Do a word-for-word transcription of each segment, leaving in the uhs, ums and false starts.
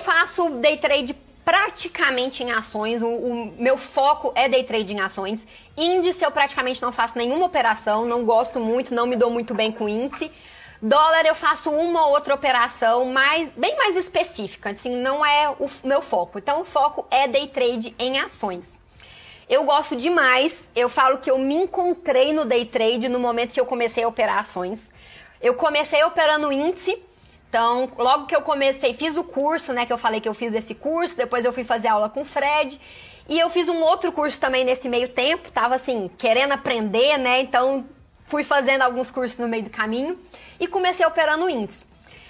faço day trade praticamente em ações, o, o meu foco é day trade em ações. Índice eu praticamente não faço nenhuma operação, não gosto muito, não me dou muito bem com índice. Dólar eu faço uma ou outra operação, mais, bem mais específica, assim, não é o meu foco. Então o foco é day trade em ações. Eu gosto demais, eu falo que eu me encontrei no day trade no momento que eu comecei a operar ações. Eu comecei operando índice, então logo que eu comecei, fiz o curso, né, que eu falei que eu fiz esse curso, depois eu fui fazer aula com o Fred, e eu fiz um outro curso também nesse meio tempo, tava assim, querendo aprender, né, então fui fazendo alguns cursos no meio do caminho e comecei operando índice.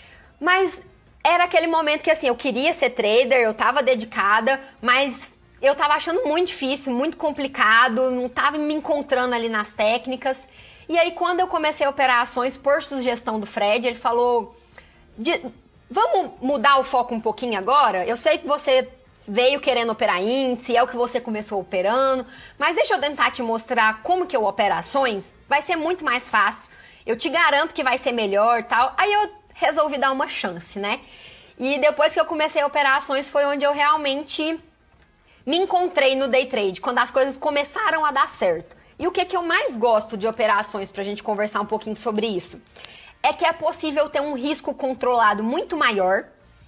Mas era aquele momento que assim, eu queria ser trader, eu tava dedicada, mas eu tava achando muito difícil, muito complicado, não tava me encontrando ali nas técnicas. E aí, quando eu comecei a operar ações por sugestão do Fred, ele falou, de, vamos mudar o foco um pouquinho agora? Eu sei que você veio querendo operar índice, é o que você começou operando, mas deixa eu tentar te mostrar como que eu opero ações, vai ser muito mais fácil, eu te garanto que vai ser melhor e tal. Aí eu resolvi dar uma chance, né? E depois que eu comecei a operar ações foi onde eu realmente me encontrei no day trade, quando as coisas começaram a dar certo. E o que, que eu mais gosto de operações, pra gente conversar um pouquinho sobre isso, é que é possível ter um risco controlado muito maior.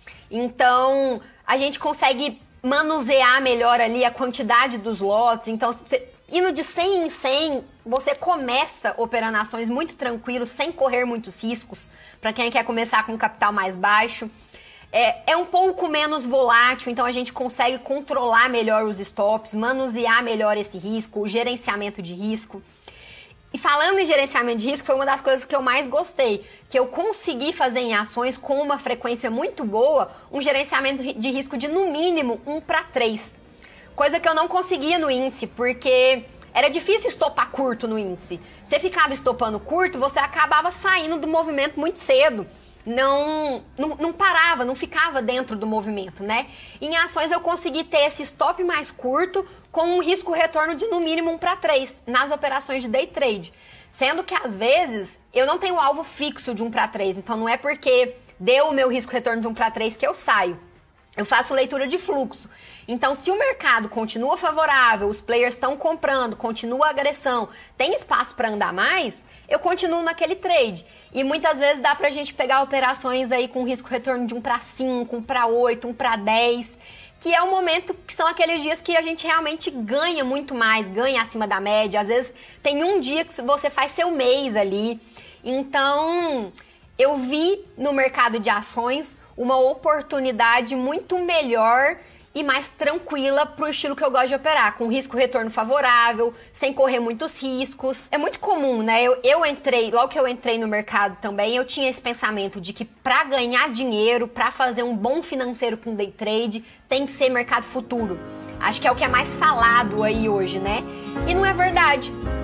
Então, a gente consegue manusear melhor ali a quantidade dos lotes. Então, você, indo de cem em cem, você começa operando ações muito tranquilo, sem correr muitos riscos, para quem quer começar com um capital mais baixo. É, é um pouco menos volátil, então a gente consegue controlar melhor os stops, manusear melhor esse risco, o gerenciamento de risco. E falando em gerenciamento de risco, foi uma das coisas que eu mais gostei, que eu consegui fazer em ações com uma frequência muito boa, um gerenciamento de risco de no mínimo um para três. Coisa que eu não conseguia no índice, porque era difícil estopar curto no índice. Você ficava estopando curto, você acabava saindo do movimento muito cedo. Não, não, não parava, não ficava dentro do movimento, né? Em ações eu consegui ter esse stop mais curto com um risco-retorno de no mínimo um para três nas operações de day trade. Sendo que às vezes eu não tenho alvo fixo de um para três, então não é porque deu o meu risco-retorno de um para três que eu saio. Eu faço leitura de fluxo. Então, se o mercado continua favorável, os players estão comprando, continua a agressão, tem espaço para andar mais, eu continuo naquele trade. E muitas vezes dá pra gente pegar operações aí com risco-retorno de um para cinco, um para oito, um para dez, que é o momento que são aqueles dias que a gente realmente ganha muito mais, ganha acima da média. Às vezes tem um dia que você faz seu mês ali. Então, eu vi no mercado de ações uma oportunidade muito melhor e mais tranquila pro estilo que eu gosto de operar, com risco-retorno favorável, sem correr muitos riscos. É muito comum, né? Eu, eu entrei, logo que eu entrei no mercado também, eu tinha esse pensamento de que para ganhar dinheiro, para fazer um bom financeiro com day trade, tem que ser mercado futuro. Acho que é o que é mais falado aí hoje, né? E não é verdade.